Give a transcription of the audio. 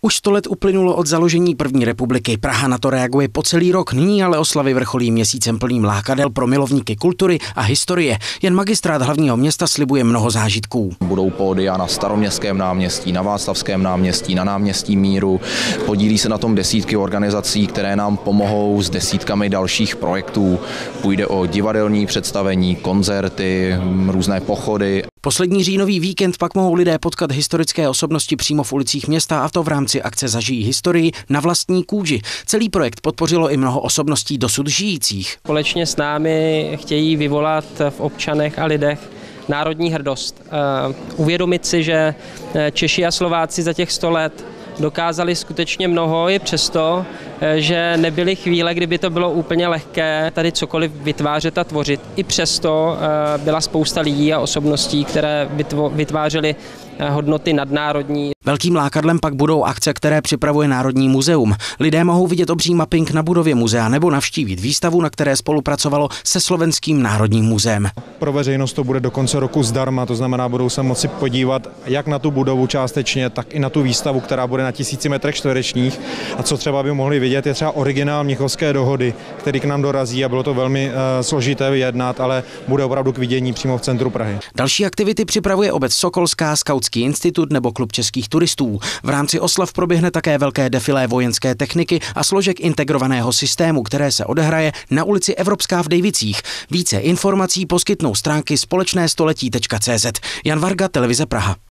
Už 100 let uplynulo od založení první republiky. Praha na to reaguje po celý rok, nyní ale oslavy vrcholí měsícem plným lákadel pro milovníky kultury a historie. Jen magistrát hlavního města slibuje mnoho zážitků. Budou pódia na Staroměstském náměstí, na Václavském náměstí, na náměstí Míru. Podílí se na tom desítky organizací, které nám pomohou s desítkami dalších projektů. Půjde o divadelní představení, koncerty, různé pochody. Poslední říjnový víkend pak mohou lidé potkat historické osobnosti přímo v ulicích města, a to v rámci akce Zažijí historii na vlastní kůži. Celý projekt podpořilo i mnoho osobností dosud žijících. Společně s námi chtějí vyvolat v občanech a lidech národní hrdost. Uvědomit si, že Češi a Slováci za těch 100 let dokázali skutečně mnoho, i přesto, že nebyly chvíle, kdyby to bylo úplně lehké tady cokoliv vytvářet a tvořit. I přesto byla spousta lidí a osobností, které vytvářely hodnoty nadnárodní. Velkým lákadlem pak budou akce, které připravuje Národní muzeum. Lidé mohou vidět obří mapping na budově muzea nebo navštívit výstavu, na které spolupracovalo se Slovenským národním muzeem. Pro veřejnost to bude do konce roku zdarma, to znamená, budou se moci podívat jak na tu budovu částečně, tak i na tu výstavu, která bude na 1000 metrech čtverečních. A co třeba by mohli vidět, je třeba originál Mnichovské dohody, který k nám dorazí, a bylo to velmi složité vyjednat, ale bude opravdu k vidění přímo v centru Prahy. Další aktivity připravuje obec Sokolská, Skautský institut nebo Klub českých turistů. V rámci oslav proběhne také velké defilé vojenské techniky a složek integrovaného systému, které se odehraje na ulici Evropská v Dejvicích. Více informací poskytnou stránky společnéstoletí.cz. Jan Varga, Televize Praha.